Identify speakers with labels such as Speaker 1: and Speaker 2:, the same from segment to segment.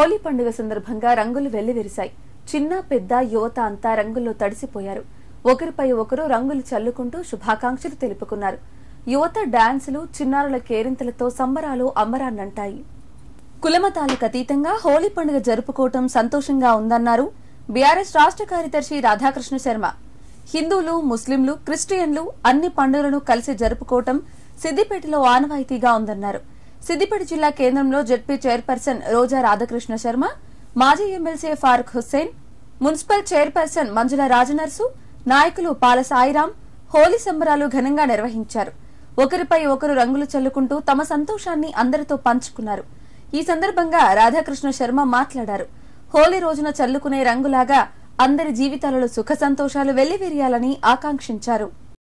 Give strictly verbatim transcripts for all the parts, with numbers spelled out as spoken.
Speaker 1: హోలీ పండుగ సందర్భంగా రంగులు వెల్లివిరిశాయి. చిన్న పెద్ద యువత అంతా రంగుల్లో తడిసిపోయారు. ఒకరిపై ఒకరు రంగులు చల్లుకుంటూ శుభాకాంక్షలు తెలుపుకున్నారు. యువత డాన్సులు, చిన్నారుల కేరింతలతో సంబరాలు అమ్మరాన్నంటాయి. కులమతాలకు అతీతంగా హోలీ పండుగ జరుపుకోవటం సంతోషంగా ఉందన్నారు బీఆర్ఎస్ రాష్ట్ర కార్యదర్శి రాధాకృష్ణ శర్మ. హిందువులు, ముస్లింలు, క్రిస్టియన్లు అన్ని పండుగలను కలిసి జరుపుకోవటం సిద్దిపేటలో ఆనవాయితీగా ఉందన్నారు. సిద్దిపేట జిల్లా కేంద్రంలో జెడ్పీ చైర్పర్సన్ రోజా రాధాకృష్ణ శర్మ, మాజీ MLC Farooq Hussain, municipal chairperson Manjula Rajanarsu, నాయకులు పాల సాయిరాం హోలీ సంబరాలు ఘనంగా నిర్వహించారు. ఒకరిపై ఒకరు రంగులు చల్లుకుంటూ తమ సంతోషాన్ని అందరితో పంచుకున్నారు. ఈ సందర్భంగా రాధాకృష్ణ శర్మ మాట్లాడారు. హోలీ రోజున చల్లుకునే రంగులాగా అందరి జీవితాలలో సుఖ సంతోషాలు వెల్లివిరియాలని ఆకాంక్షించారు.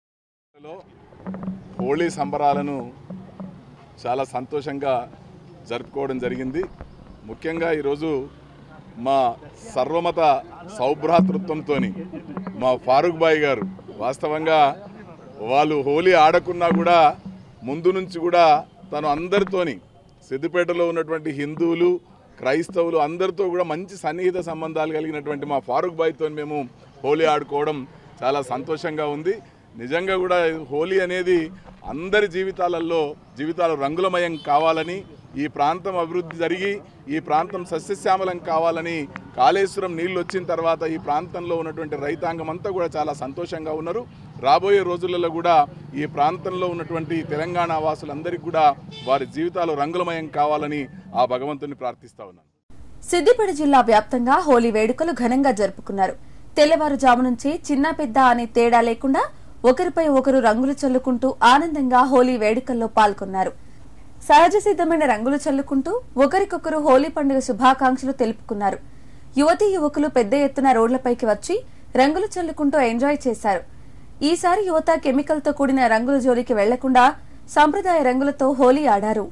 Speaker 2: హోలీ సంబరాలను చాలా సంతోషంగా జరుపుకోవడం జరిగింది. ముఖ్యంగా ఈరోజు మా సర్వమత సౌభ్రాతృత్వంతో మా ఫారూక్ బాయ్ గారు వాస్తవంగా వాళ్ళు హోలీ ఆడకున్నా కూడా ముందు నుంచి కూడా తను అందరితోని సిద్దిపేటలో ఉన్నటువంటి హిందువులు, క్రైస్తవులు అందరితో కూడా మంచి సన్నిహిత సంబంధాలు కలిగినటువంటి మా ఫారూక్ బాయ్తో మేము హోలీ ఆడుకోవడం చాలా సంతోషంగా ఉంది. నిజంగా కూడా హోలీ అనేది అందరి జీవితాలలో జీవితాలు రంగులమయం కావాలని, ఈ ప్రాంతం అభివృద్ధి జరిగి ఈ ప్రాంతం సస్యశ్యామలం కావాలని, కాళేశ్వరం నీళ్ళు వచ్చిన తర్వాత ఈ ప్రాంతంలో ఉన్నటువంటి రైతాంగం అంతా కూడా చాలా సంతోషంగా ఉన్నారు. రాబోయే రోజులలో కూడా ఈ ప్రాంతంలో ఉన్నటువంటి తెలంగాణ వాసులందరికీ కూడా వారి జీవితాలు రంగులమయం కావాలని ఆ భగవంతుని ప్రార్థిస్తా ఉన్నాను.
Speaker 1: సిద్దిపేట జిల్లా వ్యాప్తంగా హోలీ వేడుకలు ఘనంగా జరుపుకున్నారు. తెల్లవారుజాము నుంచి చిన్న పెద్ద అనే తేడా లేకుండా ఒకరిపై ఒకరు రంగులు చల్లుకుంటూ ఆనందంగా హోలీ వేడుకల్లో పాల్గొన్నారు. సహజ సిద్ధమైన రంగులు చల్లుకుంటూ ఒకరికొకరు హోలీ పండుగ శుభాకాంక్షలు తెలుపుకున్నారు. యువతీ యువకులు పెద్ద ఎత్తున రోడ్లపైకి వచ్చి రంగులు చల్లుకుంటూ ఎంజాయ్ చేశారు. ఈసారి యువత కెమికల్ తో కూడిన రంగుల జోలికి వెళ్లకుండా సంప్రదాయ రంగులతో హోలీ ఆడారు.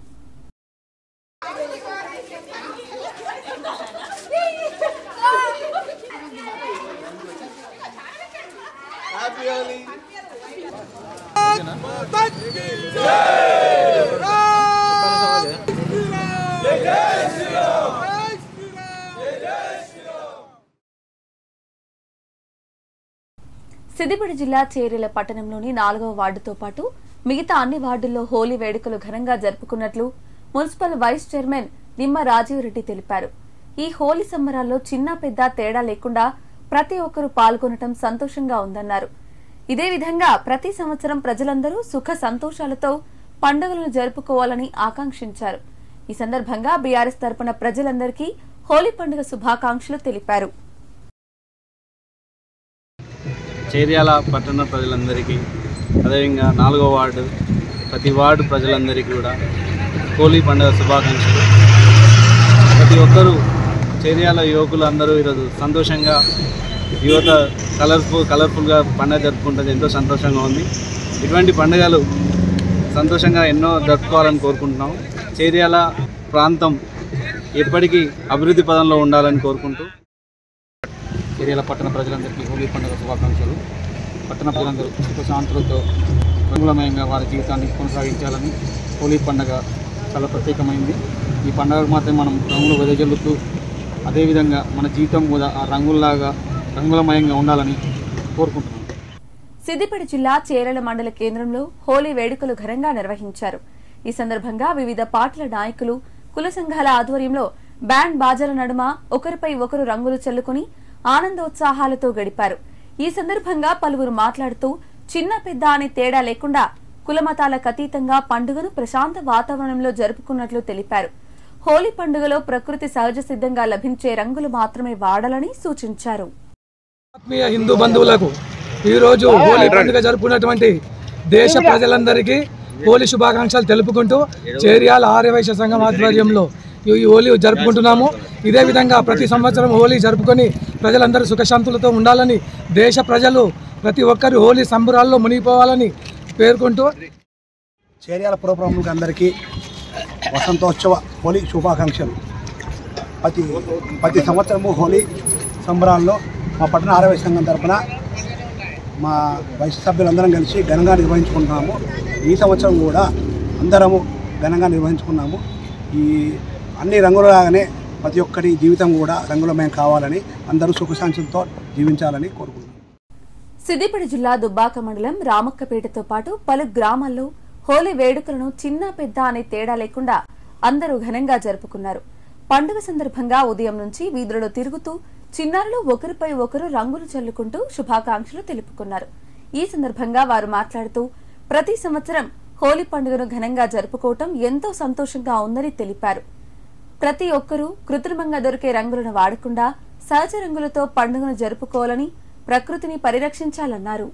Speaker 1: సిద్దిపేట జిల్లా చేరేల పట్టణంలోని నాలుగవ వార్డుతో పాటు మిగతా అన్ని వార్డుల్లో హోలీ వేడుకలు ఘనంగా జరుపుకున్నట్లు మున్సిపల్ వైస్ చైర్మన్ నిమ్మ రాజీవ్ రెడ్డి తెలిపారు. ఈ హోలీ సంబరాల్లో చిన్న పెద్ద తేడా లేకుండా ప్రతి ఒక్కరూ పాల్గొనడం సంతోషంగా ఉందన్నారు. ఇదే విధంగా ప్రతి సంవత్సరం ప్రజలందరూ సుఖ సంతోషాలతో పండుగలను జరుపుకోవాలని ఆకాంక్షించారు. ఈ సందర్భంగా బీఆర్ఎస్ తరపున ప్రజలందరికీ హోలీ పండుగ శుభాకాంక్షలు తెలిపారు.
Speaker 3: చేర్యాల పట్టణ ప్రజలందరికీ, అదేవిధంగా నాలుగో వార్డు ప్రతి వార్డు ప్రజలందరికీ కూడా హోలీ పండుగ శుభాకాంక్షలు. ప్రతి ఒక్కరూ చేర్యాల యువకులు అందరూ ఈరోజు సంతోషంగా యువత కలర్ఫుల్ కలర్ఫుల్గా పండుగ జరుపుకుంటుంది. ఎంతో సంతోషంగా ఉంది. ఇటువంటి పండుగలు సంతోషంగా ఎన్నో జరుపుకోవాలని కోరుకుంటున్నాం. చేర్యాల ప్రాంతం ఎప్పటికీ అభివృద్ధి పదంలో ఉండాలని కోరుకుంటూ
Speaker 4: చేర్యాల పట్టణ ప్రజలందరికీ హోలీ పండుగ శుభాకాంక్షలు. పట్టణ ప్రజలందరూ సుఖశాంతులతో రంగులమయంగా వారి జీవితాన్ని కొనసాగించాలని హోలీ పండుగ చాలా ప్రత్యేకమైంది. ఈ పండుగకు మాత్రం మనం రంగులు వెదజల్లుతూ అదేవిధంగా మన జీవితం కూడా ఆ రంగుల్లాగా రంగులమయంగా ఉండాలని కోరుకుంటున్నాం.
Speaker 1: సిద్దిపేట జిల్లా చేరేల మండల కేంద్రంలో హోలీ వేడుకలు ఘనంగా నిర్వహించారు. ఈ సందర్భంగా వివిధ పార్టీల నాయకులు, కుల సంఘాల ఆధ్వర్యంలో బ్యాండ్ బాజాల నడుమ ఒకరిపై ఒకరు రంగులు చల్లుకుని ఆనందోత్సాహాలతో గడిపారు. ఈ సందర్భంగా పలువురు మాట్లాడుతూ చిన్న పెద్ద అనే తేడా లేకుండా కులమతాలకు అతీతంగా పండుగను ప్రశాంత వాతావరణంలో జరుపుకున్నట్లు తెలిపారు. హోలీ పండుగలో ప్రకృతి సహజ సిద్ధంగా లభించే రంగులు మాత్రమే వాడాలని సూచించారు.
Speaker 5: ఆత్మీయ హిందూ బంధువులకు ఈరోజు హోలీ పండుగ జరుపుకున్నటువంటి దేశ ప్రజలందరికీ హోలీ శుభాకాంక్షలు తెలుపుకుంటూ చేర్యాల ఆర్యవైశ్య సంఘం ఆధ్వర్యంలో ఈ హోలీ జరుపుకుంటున్నాము. ఇదే విధంగా ప్రతి సంవత్సరం హోలీ జరుపుకొని ప్రజలందరూ సుఖశాంతులతో ఉండాలని, దేశ ప్రజలు ప్రతి ఒక్కరు హోలీ సంబరాల్లో మునిగిపోవాలని పేర్కొంటూ
Speaker 6: చేర్యాల పుర ప్రముఖులకు అందరికీ వసంతోత్సవ హోలీ శుభాకాంక్షలు. ప్రతి ప్రతి సంవత్సరము హోలీ సంబరాల్లో మా పట్టణ ఆర్యవైశ్య సంఘం తరఫున మా వైశ్య సభ్యులందరం కలిసి ఘనంగా నిర్వహించుకుంటున్నాము. ఈ సంవత్సరం కూడా అందరము ఘనంగా నిర్వహించుకున్నాము. ఈ అన్ని రంగులలాగానే ప్రతి ఒక్కరి జీవితం కూడా రంగులమయం కావాలని అందరూ సుఖశాంతులతో జీవించాలని కోరుకుంటున్నాను.
Speaker 1: సిద్దిపేట జిల్లా దుబ్బాక మండలం రామక్కపేటతో పాటు పలు గ్రామాల్లో హోలీ వేడుకలను చిన్న పెద్ద అనే తేడా లేకుండా అందరూ ఘనంగా జరుపుకున్నారు. పండుగ సందర్భంగా ఉదయం నుంచి వీధులలో తిరుగుతూ చిన్నారులు ఒకరిపై ఒకరు రంగులు చల్లుకుంటూ శుభాకాంక్షలు తెలుపుకున్నారు. ఈ సందర్భంగా వారు మాట్లాడుతూ ప్రతి సంవత్సరం హోలీ పండుగను ఘనంగా జరుపుకోవటం ఎంతో సంతోషంగా ఉందని తెలిపారు. ప్రతి ఒక్కరూ కృత్రిమంగా దొరికే రంగులను వాడకుండా సహజ రంగులతో పండుగను జరుపుకోవాలని, ప్రకృతిని పరిరక్షించాలన్నారు.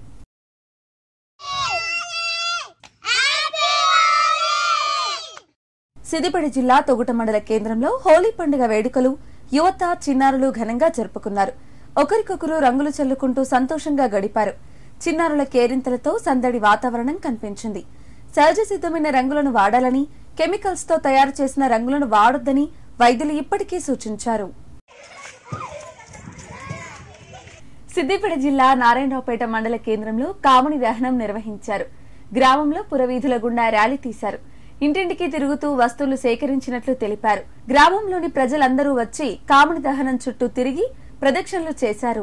Speaker 1: సిద్దిపేట జిల్లా తొగుట మండల కేంద్రంలో హోలీ పండుగ వేడుకలు యువత, చిన్నారులు ఘనంగా జరుపుకున్నారు. ఒకరికొకరు రంగులు చల్లుకుంటూ సంతోషంగా గడిపారు. చిన్నారుల కేరింతలతో సందడి వాతావరణం కనిపించింది. సహజ సిద్ధమైన రంగులను వాడాలని, కెమికల్స్ తో తయారు చేసిన రంగులను వాడొద్దని వైద్యులు ఇప్పటికీ సూచించారు. సిద్దిపేట జిల్లా నారాయణరావుపేట మండల కేంద్రంలో కాముని దహనం నిర్వహించారు. గ్రామంలో పురవీధుల గుండా ర్యాలీ తీశారు. ఇంటింటికి తిరుగుతూ వస్తువులు సేకరించినట్లు తెలిపారు. గ్రామంలోని ప్రజలందరూ వచ్చి కాముని దహనం చుట్టూ తిరిగి ప్రదక్షిణలు చేశారు.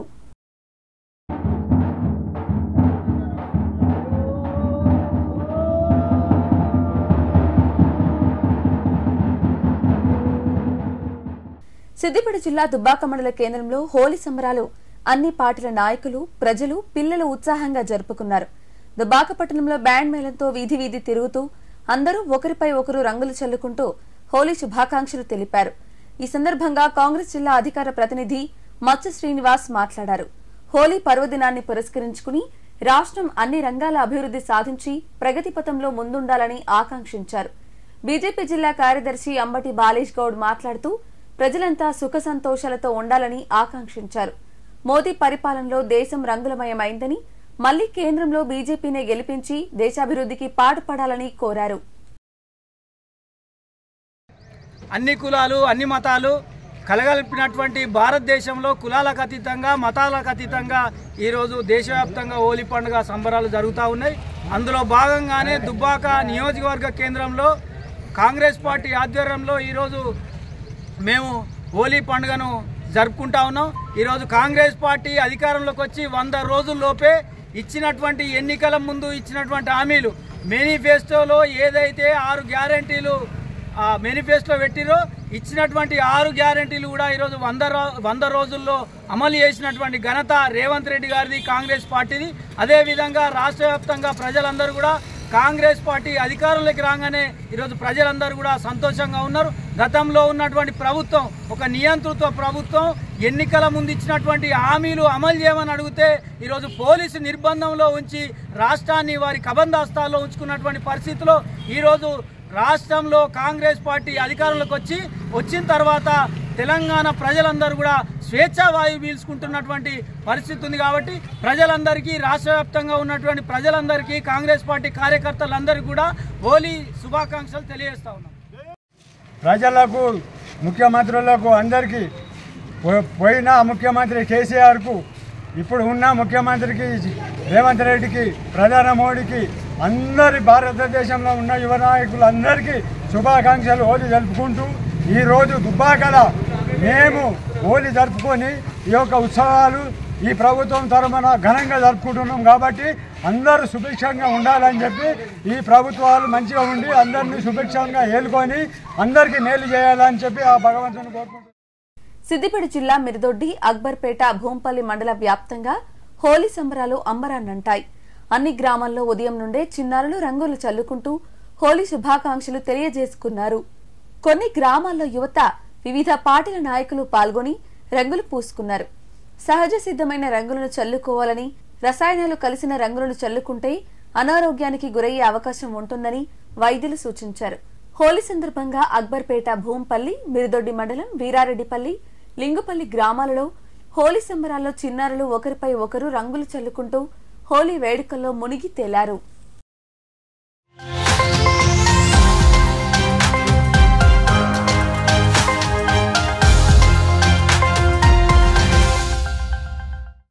Speaker 1: సిద్దిపేట జిల్లా దుబ్బాక మండల కేంద్రంలో హోలీ సంబరాలు అన్ని పార్టీల నాయకులు, ప్రజలు, పిల్లలు ఉత్సాహంగా జరుపుకున్నారు. దుబ్బాక పట్టణంలో బ్యాండ్ మేళంతో వీధి వీధి తిరుగుతూ అందరూ ఒకరిపై ఒకరు రంగులు చల్లుకుంటూ హోలీ శుభాకాంక్షలు తెలిపారు. ఈ సందర్భంగా కాంగ్రెస్ జిల్లా అధికార ప్రతినిధి మత్స్య శ్రీనివాస్ మాట్లాడారు. హోలీ పర్వదినాన్ని పురస్కరించుకుని రాష్ట్రం అన్ని రంగాల అభివృద్ధి సాధించి ప్రగతి పథంలో ముందుండాలని ఆకాంక్షించారు. బీజేపీ జిల్లా కార్యదర్శి అంబటి బాలేష్ గౌడ్ మాట్లాడుతూ ప్రజలంతా సుఖ సంతోషాలతో ఉండాలని ఆకాంక్షించారు. మోదీ పరిపాలనలో దేశం రంగులమయమైందని, మళ్లీ కేంద్రంలో బీజేపీనే గెలిపించి దేశాభివృద్ధికి పాటుపడాలని కోరారు.
Speaker 7: అన్ని కులాలు, అన్ని మతాలు కలగలిపినటువంటి భారతదేశంలో కులాలకు అతీతంగా, మతాలకు అతీతంగా ఈరోజు దేశవ్యాప్తంగా హోలీ పండుగ సంబరాలు జరుగుతూ ఉన్నాయి. అందులో భాగంగానే దుబ్బాక నియోజకవర్గ కేంద్రంలో కాంగ్రెస్ పార్టీ ఆధ్వర్యంలో ఈరోజు మేము హోలీ పండుగను జరుపుకుంటా ఉన్నాం. ఈరోజు కాంగ్రెస్ పార్టీ అధికారంలోకి వచ్చి వంద రోజుల్లోపే ఇచ్చినటువంటి ఎన్నికల ముందు ఇచ్చినటువంటి హామీలు, మేనిఫెస్టోలో ఏదైతే ఆరు గ్యారంటీలు మేనిఫెస్టో పెట్టిరో ఇచ్చినటువంటి ఆరు గ్యారంటీలు కూడా ఈరోజు వంద వంద రోజుల్లో అమలు చేసినటువంటి ఘనత రేవంత్ రెడ్డి గారిది, కాంగ్రెస్ పార్టీది. అదేవిధంగా రాష్ట్ర వ్యాప్తంగా ప్రజలందరూ కూడా కాంగ్రెస్ పార్టీ అధికారంలోకి రాగానే ఈరోజు ప్రజలందరూ కూడా సంతోషంగా ఉన్నారు. గతంలో ఉన్నటువంటి ప్రభుత్వం ఒక నియంతృత్వ ప్రభుత్వం ఎన్నికల ముందు ఇచ్చినటువంటి హామీలు అమలు చేయమని అడిగితే ఈరోజు పోలీసు నిర్బంధంలో ఉంచి రాష్ట్రాన్ని వారి కబందాస్తాల్లో ఉంచుకున్నటువంటి పరిస్థితిలో ఈరోజు రాష్ట్రంలో కాంగ్రెస్ పార్టీ అధికారంలోకి వచ్చి వచ్చిన తర్వాత తెలంగాణ ప్రజలందరూ కూడా స్వేచ్ఛా వాయువు పీల్చుకుంటున్నటువంటి పరిస్థితి ఉంది. కాబట్టి ప్రజలందరికీ, రాష్ట్ర వ్యాప్తంగా ఉన్నటువంటి ప్రజలందరికీ, కాంగ్రెస్ పార్టీ కార్యకర్తలందరికీ కూడా హోలీ శుభాకాంక్షలు తెలియజేస్తా ఉన్నాం.
Speaker 8: ప్రజలకు, ముఖ్యమంత్రులకు అందరికీ, పోయిన ముఖ్యమంత్రి కేసీఆర్కు, ఇప్పుడు ఉన్న ముఖ్యమంత్రికి రేవంత్ రెడ్డికి, ప్రధాని మోడీకి, అందరి భారతదేశంలో ఉన్న యువ నాయకులందరికీ శుభాకాంక్షలు హోలీ జరుపుకుంటూ ఈరోజు దుబ్బాకల మేము హోలీ జరుపుకొని ఈ యొక్క ఉత్సవాలు ఈ ప్రభుత్వం తరఫున ఘనంగా జరుపుకుంటున్నాం. కాబట్టి అందరూ సుభిక్షంగా ఉండాలని చెప్పి, ఈ ప్రభుత్వాలు మంచిగా ఉండి అందరినీ సుభిక్షంగా ఏలుకొని అందరికీ మేలు చేయాలని చెప్పి ఆ భగవంతుని కోరుకుంటున్నాం.
Speaker 1: సిద్దిపేట జిల్లా మిర్దొడ్డి, అక్బర్పేట, భూంపల్లి మండల వ్యాప్తంగా హోలీ సంబరాలు అంబరాన్నంటాయి. అన్ని గ్రామాల్లో ఉదయం నుండే చిన్నారులు రంగులు చల్లుకుంటూ హోలీ శుభాకాంక్షలు తెలియజేసుకున్నారు. కొన్ని గ్రామాల్లో యువత, వివిధ పార్టీల నాయకులు పాల్గొని రంగులు పూసుకున్నారు. సహజ సిద్ధమైన రంగులను చల్లుకోవాలని, రసాయనాలు కలిసిన రంగులను చల్లుకుంటే అనారోగ్యానికి గురయ్యే అవకాశం ఉంటుందని వైద్యులు సూచించారు. హోలీ సందర్భంగా అక్బర్పేట, భూంపల్లి, మిర్దొడ్డి మండలం, వీరారెడ్డిపల్లి, లింగుపల్లి గ్రామాలలో హోలీ సంబరాల్లో చిన్నారులు ఒకరిపై ఒకరు రంగులు చల్లుకుంటూ హోలీ వేడుకల్లో మునిగి తేలారు.